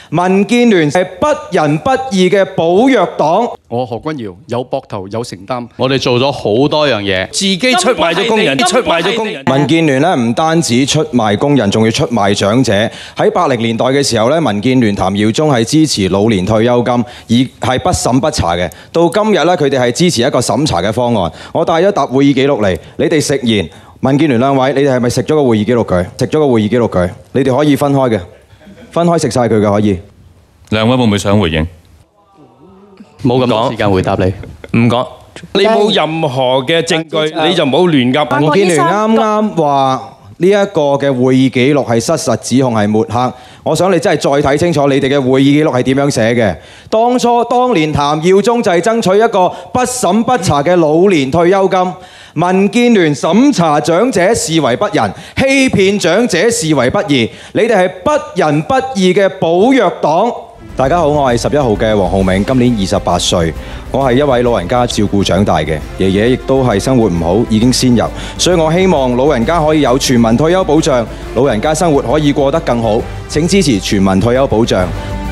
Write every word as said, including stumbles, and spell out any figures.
民建聯係不仁不義嘅保弱黨。 我何君堯有膊頭有承擔， 我哋做咗好多樣嘢， 自己出賣咗工人，出賣咗工人。 民建聯咧唔單止出賣工人，仲要出賣長者。喺八零年代嘅時候咧，民建聯譚耀宗係支持老年退休金，而係不審不查嘅。到今日咧，佢哋係支持一個審查嘅方案。我帶咗沓會議記錄嚟，你哋食言。民建聯兩位，你哋係咪食咗個會議記錄佢？食咗個會議記錄佢？你哋可以分開嘅，分開食晒佢嘅可以。 兩位會唔會想回應？ 冇咁多時間回答你。 唔講，你冇任何嘅證據，你就唔好亂噏。 民建聯啱啱話呢一個嘅會議記錄係失實指控，係抹黑。我想你真係再睇清楚你哋嘅會議記錄係點樣寫嘅。當初當年譚耀宗就係爭取一個不審不查嘅老年退休金，民建聯審查長者視為不仁，欺騙長者視為不義。你哋係不仁不義嘅保弱黨。大家好，我係十一號嘅黃浩銘，今年二十八歲，我係一位老人家照顧長大嘅，爺爺亦都係生活唔好，已經仙遊，所以我希望老人家可以有全民退休保障，老人家生活可以過得更好。請支持全民退休保障，